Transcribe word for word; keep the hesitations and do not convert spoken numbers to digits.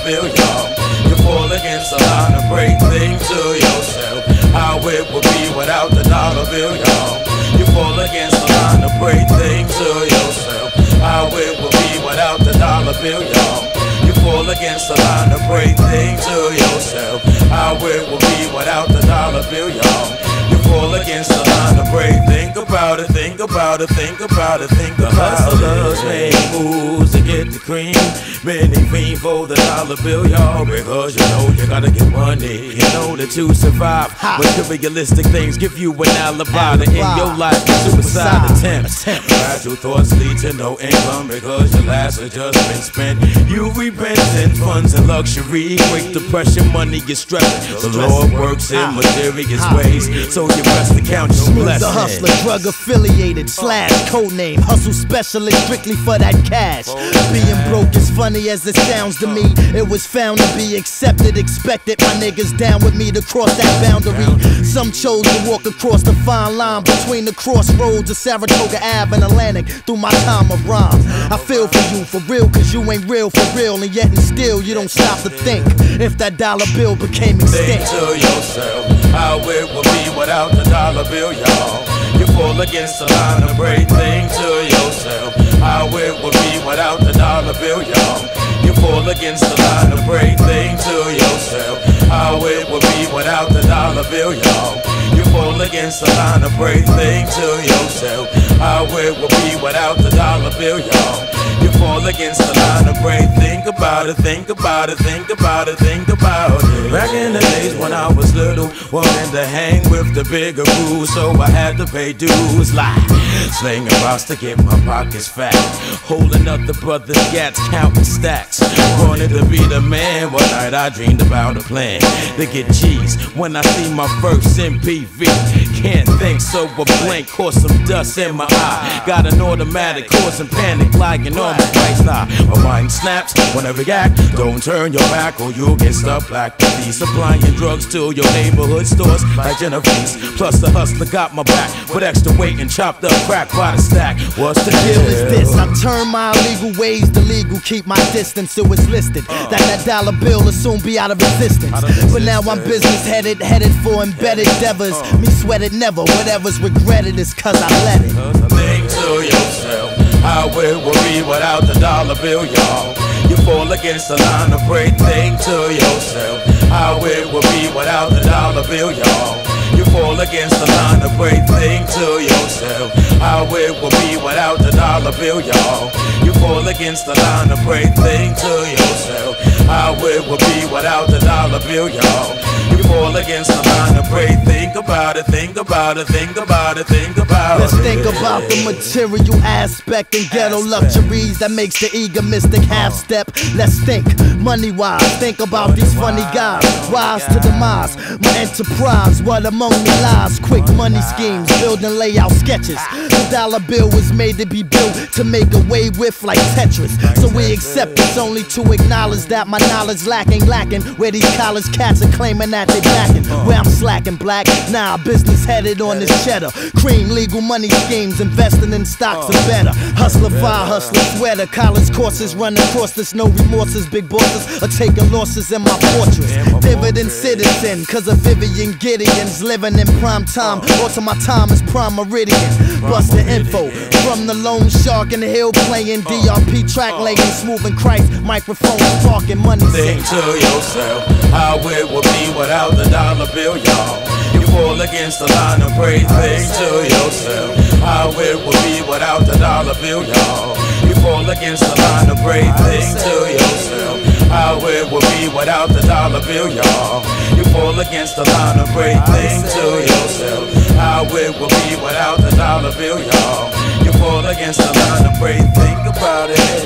bill, y'all. You fall against the line and break things to yourself. How it would be without the dollar bill, y'all. You fall against the line and break things to yourself. How it would be without the dollar bill, y'all. You fall against the line and break things to yourself. How it would be without the dollar bill, y'all. You fall against the line and break. Think about it, think about it, think about it, think about it. The hustlers make moves to get the cream. Many fiend for the dollar bill, y'all. Because you know you gotta get money in order to survive. Materialistic things give you an alibi to end your life with suicide attempts. Fragile thoughts lead to no income because your last has just been spent. You repent in funds and luxury. Great depression, money gets stressed. The Lord works in mysterious ways, so you best to count your blessings. The hustler, drug affiliated, slash codename, hustle specialist strictly for that cash. Being broke is funny as it sounds to me. It was found to be accepted, expected. My niggas down with me to cross that boundary. Some chose to walk across the fine line between the crossroads of Saratoga Ave and Atlantic through my time of rhymes. I feel for you, for real, cause you ain't real for real. And yet and still you don't stop to think if that dollar bill became extinct. Think to yourself how it would be without the dollar bill, y'all. You fall against the line and break things to yourself. How it would be without the dollar bill, y'all. You fall against the line and break things to yourself. How it would be without the dollar bill, y'all. You fall against the line and break things to yourself. How it would be without the dollar bill, y'all. You fall against the line and break. Think about it, think about it, think about it, think about it. Back in the days when I was little, wanted to hang with the bigger crews, so I had to pay dues like slinging rocks to get my pockets fat, holding up the brothers' gats, counting stacks. Wanted to be the man. One night I dreamed about a plan to get cheese when I see my first M P V. Can't think, so a blank caught some dust in my eye. Got an automatic causing panic, lying on my right side. My mind snaps when I react. Don't turn your back or you'll get stuck like the thief. Supplying drugs to your neighborhood stores like Genevieve's. Plus the hustler got my back with extra weight and chopped up crack by the stack. What's the deal? Is this? I turn my illegal ways to legal, keep my distance so it's listed that that dollar bill will soon be out of existence. But now I'm business headed, headed for embedded endeavors. Me sweat it never, whatever's regretted is cause I let it. Think to yourself how it would be without the dollar bill, y'all. You fall against the line and break. Think to yourself how it would be without the dollar bill, y'all. You fall against the line and break. Think to yourself how it would be without the dollar bill, y'all. You fall against the line and break. Think to yourself how it would be without the dollar bill, y'all. You fall against the line and break. Think about it, think about it, think about it, think about it. Let's think about the material aspect and ghetto luxuries that makes the egoistic half step. Let's think money wise, think about these funny guys, wise to demise. My enterprise, what among the lies, quick money schemes, building layout sketches. The dollar bill was made to be built to make away with like Tetris. So we accept it's only to acknowledge that my knowledge lacking, lacking. Where these college cats are claiming that they backing. Where I'm slacking black, nah, business headed on this cheddar. Cream legal money schemes, investing in stocks are better. Hustler fire, hustler sweater. College courses run across this, no remorses. Big bosses are taking losses in my fortress. Dividend citizen, cause of Vivian Gideon's living in prime time. Or to my time is prime meridian. Bust the info from the lone shark in the hill playing D R P track laying, smooth and Christ, microphone sparking money. Think to yourself how it would be without the dollar bill, y'all. You fall against the line and break. Think to yourself how it would be without the dollar bill, y'all. You fall against the line and break. Think to yourself how it would be without the dollar bill, y'all. You fall against the line and break. Think to yourself how it would be without the dollar bill, y'all. You fall against the line and break. Think about it.